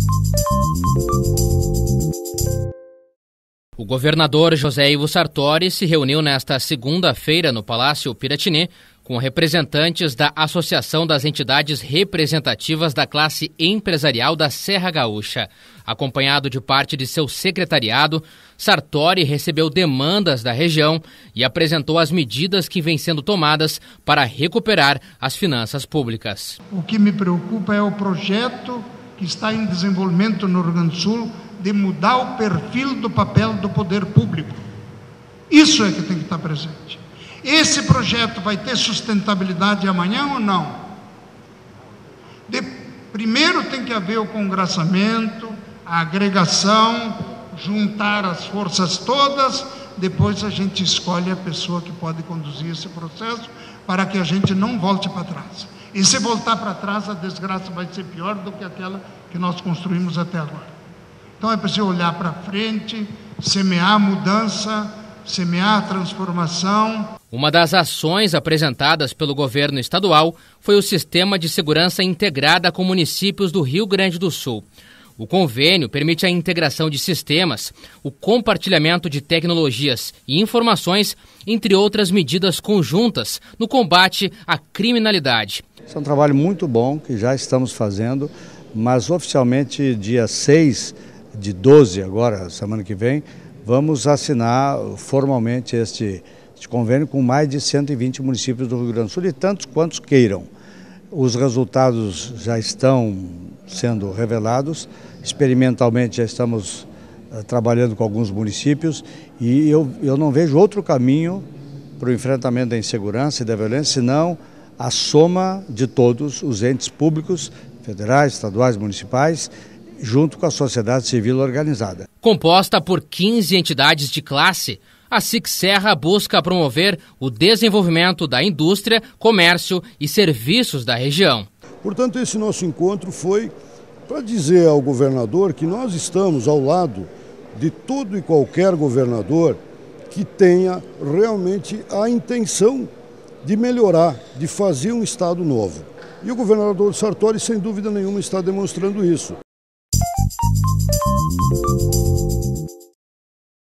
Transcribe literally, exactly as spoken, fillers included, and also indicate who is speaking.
Speaker 1: O governador José Ivo Sartori se reuniu nesta segunda-feira no Palácio Piratini com representantes da Associação das Entidades Representativas da Classe Empresarial da Serra Gaúcha. Acompanhado de parte de seu secretariado, Sartori recebeu demandas da região e apresentou as medidas que vêm sendo tomadas para recuperar as finanças públicas.
Speaker 2: O que me preocupa é o projeto que está em desenvolvimento no Rio Grande do Sul de mudar o perfil do papel do poder público. Isso é que tem que estar presente. Esse projeto vai ter sustentabilidade amanhã ou não? De, primeiro tem que haver o congraçamento, a agregação, juntar as forças todas, depois a gente escolhe a pessoa que pode conduzir esse processo para que a gente não volte para trás. E se voltar para trás, a desgraça vai ser pior do que aquela que nós construímos até agora. Então é preciso olhar para frente, semear a mudança, semear a transformação.
Speaker 1: Uma das ações apresentadas pelo governo estadual foi o Sistema de Segurança Integrada com municípios do Rio Grande do Sul. O convênio permite a integração de sistemas, o compartilhamento de tecnologias e informações, entre outras medidas conjuntas no combate à criminalidade.
Speaker 3: Esse é um trabalho muito bom que já estamos fazendo, mas oficialmente dia seis de doze, agora, semana que vem, vamos assinar formalmente este, este convênio com mais de cento e vinte municípios do Rio Grande do Sul e tantos quantos queiram. Os resultados já estão sendo revelados, experimentalmente já estamos uh, trabalhando com alguns municípios e eu, eu não vejo outro caminho para o enfrentamento da insegurança e da violência, senão a soma de todos os entes públicos, federais, estaduais, municipais, junto com a sociedade civil organizada.
Speaker 1: Composta por quinze entidades de classe, a SIC Serra busca promover o desenvolvimento da indústria, comércio e serviços da região.
Speaker 4: Portanto, esse nosso encontro foi para dizer ao governador que nós estamos ao lado de todo e qualquer governador que tenha realmente a intenção de melhorar, de fazer um estado novo. E o governador Sartori, sem dúvida nenhuma, está demonstrando isso.